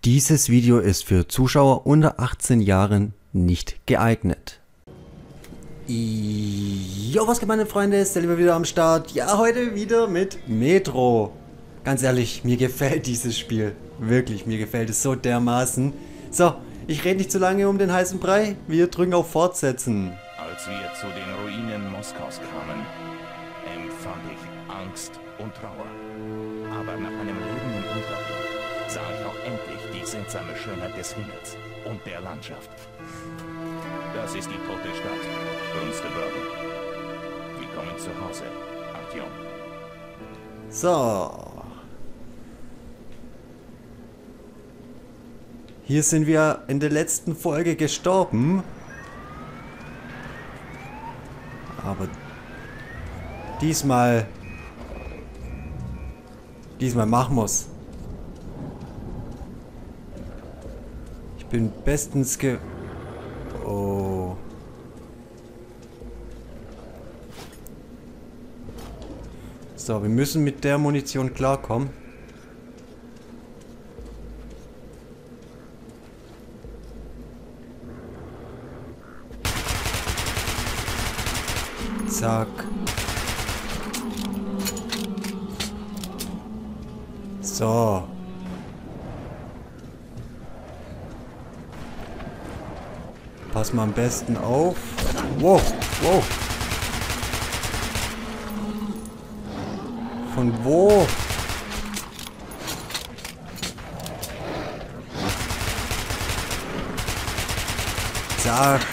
Dieses Video ist für Zuschauer unter 18 Jahren nicht geeignet. Jo, was geht meine Freunde, ist der Lieber wieder am Start. Ja, heute wieder mit Metro. Ganz ehrlich, mir gefällt dieses Spiel. Wirklich, mir gefällt es so dermaßen. So, ich rede nicht zu lange um den heißen Brei. Wir drücken auf Fortsetzen. Als wir zu den Ruinen Moskaus kamen, empfand ich Angst und Trauer. Aber nach einem Leben im Untergrund sah ich auch endlich die seltsame Schönheit des Himmels und der Landschaft. Das ist die tote Stadt, Brunstebörden. Willkommen zu Hause, Artyom. So. Hier sind wir in der letzten Folge gestorben. Aber diesmal machen wir's. Ich bin bestens Oh. So, wir müssen mit der Munition klarkommen. Zack. So. Pass mal am besten auf. Wow, wow. Von wo? Zack.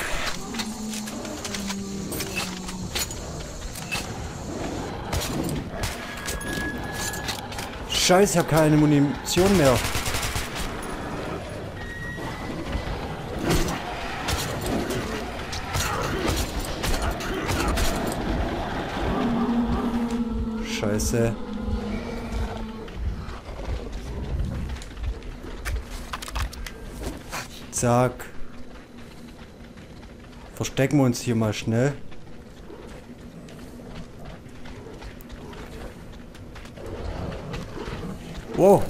Scheiße, ich habe keine Munition mehr. Scheiße. Zack. Verstecken wir uns hier mal schnell. Wow.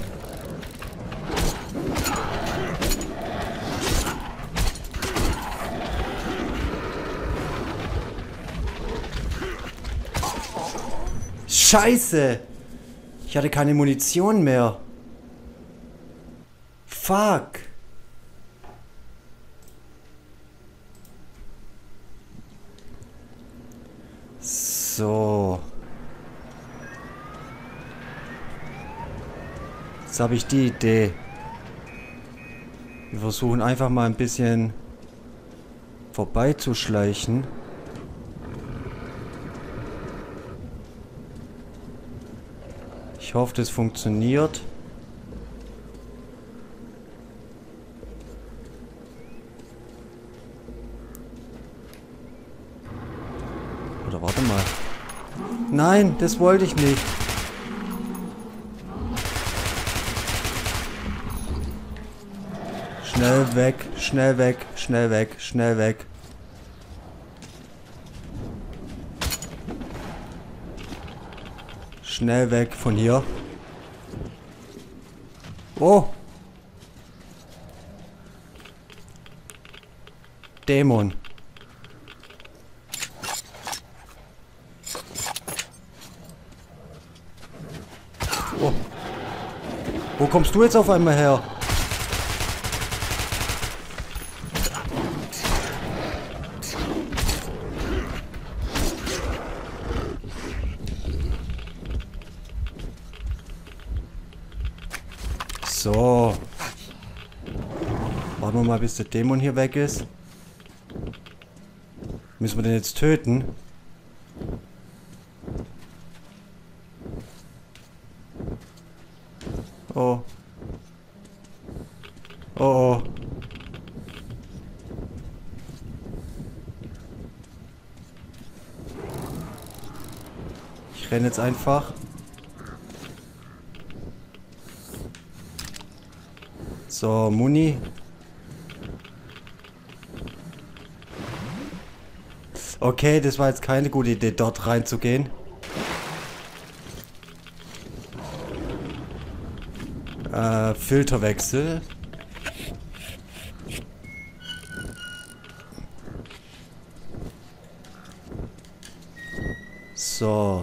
Scheiße. Ich hatte keine Munition mehr. Fuck. So. Jetzt habe ich die Idee. Wir versuchen einfach mal ein bisschen vorbeizuschleichen. Ich hoffe, das funktioniert. Oder warte mal. Nein, das wollte ich nicht. Schnell weg, schnell weg, schnell weg, schnell weg. Schnell weg von hier. Oh. Dämon. Oh. Wo kommst du jetzt auf einmal her? So. Warten wir mal, bis der Dämon hier weg ist. Müssen wir den jetzt töten? Oh. Oh oh. Ich renne jetzt einfach. So, Muni. Okay, das war jetzt keine gute Idee, dort reinzugehen. Filterwechsel. So.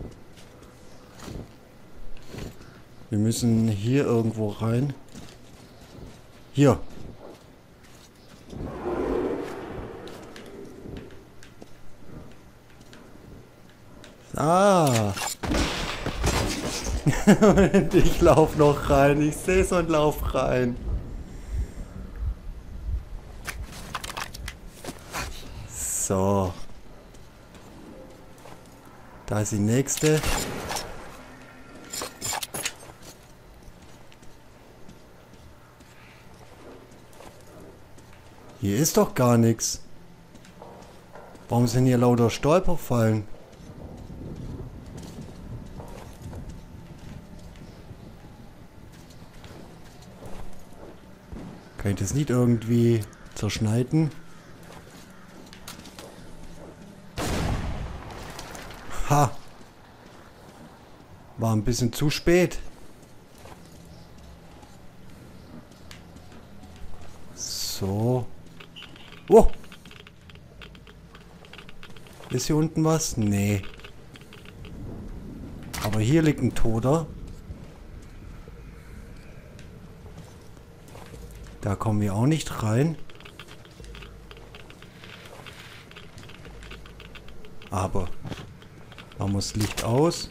Wir müssen hier irgendwo rein. Hier. Ah. Und ich lauf noch rein. Ich seh's und lauf rein. So. Da ist die nächste. Hier ist doch gar nichts. Warum sind hier lauter Stolperfallen? Kann ich das nicht irgendwie zerschneiden? Ha! War ein bisschen zu spät. So. Oh! Ist hier unten was? Nee. Aber hier liegt ein Toter. Da kommen wir auch nicht rein. Aber man muss Licht aus.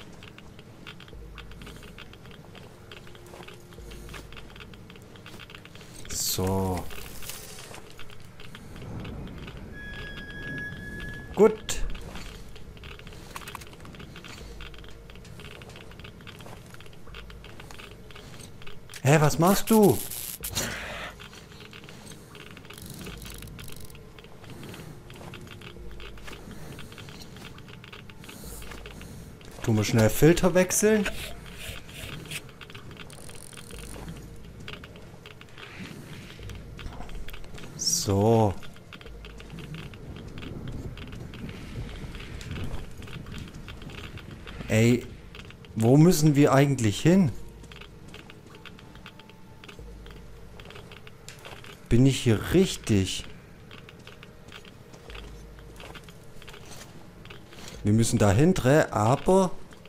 So. Gut. Hä, was machst du? Tun wir schnell Filter wechseln. So. Ey, wo müssen wir eigentlich hin? Bin ich hier richtig? Wir müssen da hinten, aber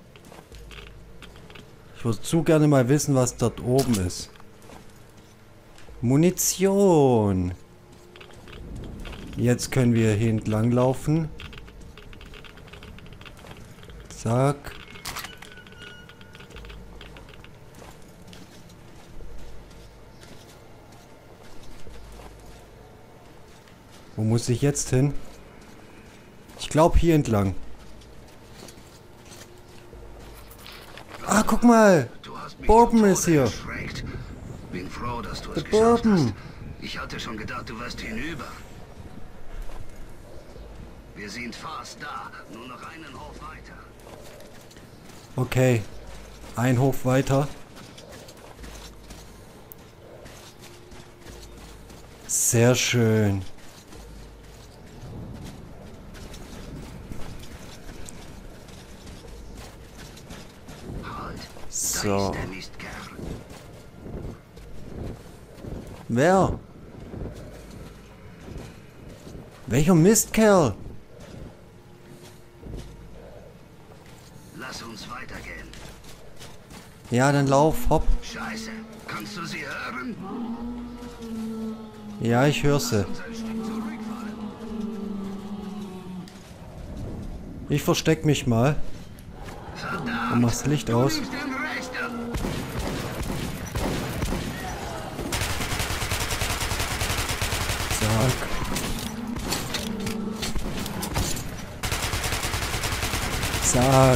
ich würde zu gerne mal wissen, was dort oben ist. Munition. Jetzt können wir hier entlang laufen. Zack. Wo muss ich jetzt hin? Ich glaube hier entlang. Ah, guck mal. Bourbon ist hier. Bin froh, dass du es Der geschafft Bourbon. hast. Ich hatte schon gedacht, du wirst hinüber. Wir sind fast da. Nur noch einen Hof weiter. Okay. Ein Hof weiter. Sehr schön. Halt. So. Da ist der Mistkerl. Wer? Welcher Mistkerl? Lass uns weitergehen. Ja, dann lauf, hopp. Scheiße. Kannst du sie hören? Ja, ich höre sie. Uns ein Stück zurückfahren. Ich versteck mich mal. Verdammt. Und mach das Licht aus. Du nimmst den Rechter. Zack. Zack.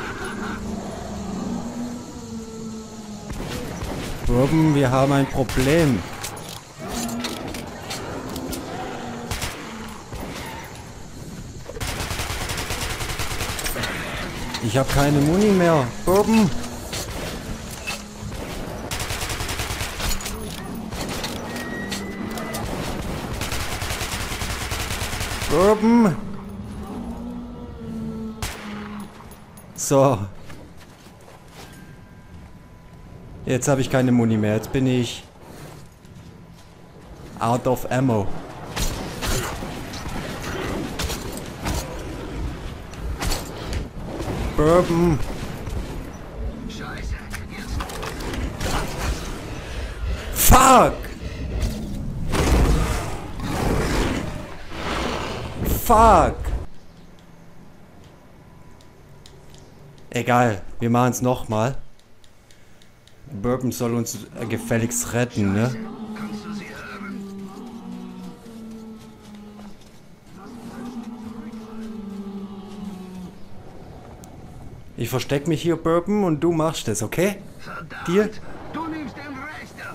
Bourbon, wir haben ein Problem. Ich habe keine Muni mehr. Bourbon. Bourbon. So. Jetzt habe ich keine Muni mehr. Jetzt bin ich out of ammo. Bourbon. Scheiße, jetzt. Fuck! Fuck! Egal, wir machen es nochmal. Bourbon soll uns gefälligst retten, ne? Kannst du sie hören? Ich versteck mich hier, Bourbon, und du machst es, okay? Verdammt! Dir? Du nimmst den Rechter!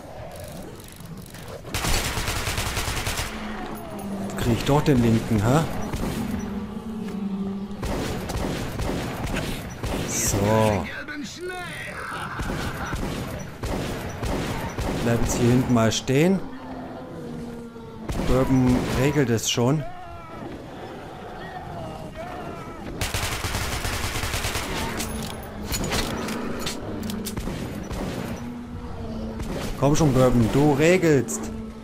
Krieg ich doch den linken, hä? So. Gelben Schnee! Bleib jetzt hier hinten mal stehen. Bourbon regelt es schon. Komm schon, Bourbon, du regelst.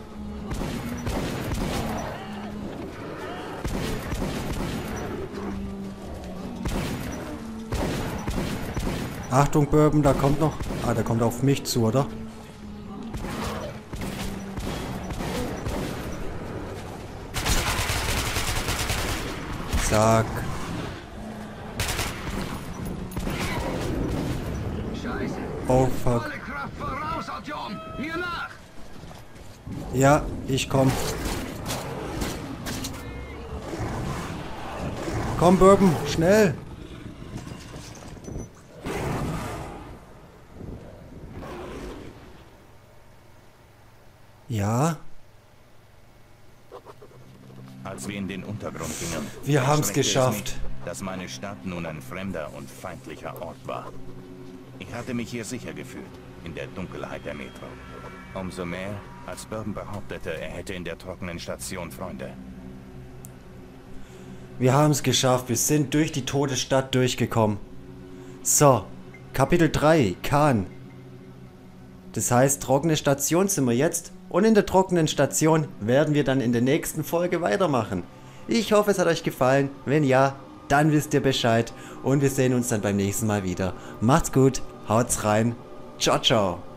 Achtung, Bourbon, da kommt noch... Ah, der kommt auf mich zu, oder? Zack. Scheiße! Oh, fuck. Volle Kraft voraus, Artyom! Mir nach! Ja, ich komm. Komm, Bourbon, schnell. Ja, Als wir in den Untergrund gingen, wir haben's erschreckte es geschafft. mich, dass meine Stadt nun ein fremder und feindlicher Ort war. Ich hatte mich hier sicher gefühlt, in der Dunkelheit der Metro. Umso mehr, als Bourbon behauptete, er hätte in der trockenen Station Freunde. Wir haben es geschafft. Wir sind durch die tote Stadt durchgekommen. So, Kapitel 3, Khan. Das heißt, trockene Station sind wir jetzt. Und in der trockenen Station werden wir dann in der nächsten Folge weitermachen. Ich hoffe, es hat euch gefallen. Wenn ja, dann wisst ihr Bescheid. Und wir sehen uns dann beim nächsten Mal wieder. Macht's gut, haut's rein. Ciao, ciao.